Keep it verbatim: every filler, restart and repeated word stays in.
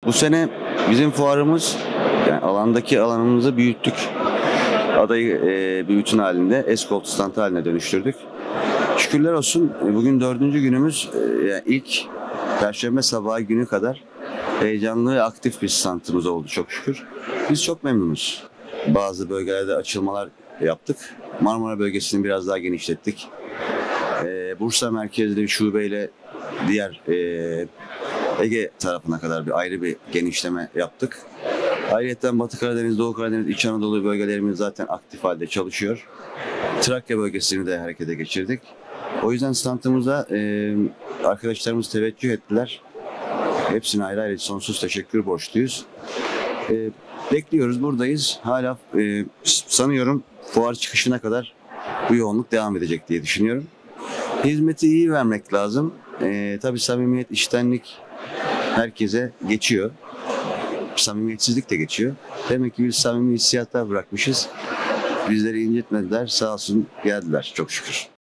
Bu sene bizim fuarımız, yani alandaki alanımızı büyüttük. Adayı e, bir bütün halinde, Escort stand haline dönüştürdük. Şükürler olsun bugün dördüncü günümüz, e, yani ilk Perşembe sabahı günü kadar heyecanlı ve aktif bir standımız oldu çok şükür. Biz çok memnunuz. Bazı bölgelerde açılmalar yaptık. Marmara bölgesini biraz daha genişlettik. E, Bursa merkezli bir şubeyle diğer e, Ege tarafına kadar bir ayrı bir genişleme yaptık. Ayrıca Batı Karadeniz, Doğu Karadeniz, İç Anadolu bölgelerimiz zaten aktif halde çalışıyor. Trakya bölgesini de harekete geçirdik. O yüzden standımıza e, arkadaşlarımız teveccüh ettiler. Hepsine ayrı ayrı sonsuz teşekkür borçluyuz. E, bekliyoruz, buradayız. Hala e, sanıyorum fuar çıkışına kadar bu yoğunluk devam edecek diye düşünüyorum. Hizmeti iyi vermek lazım. E, tabii samimiyet, içtenlik herkese geçiyor. Samimiyetsizlik de geçiyor. Demek ki biz samimi hissiyatlar bırakmışız. Bizleri incitmediler, sağ olsun geldiler çok şükür.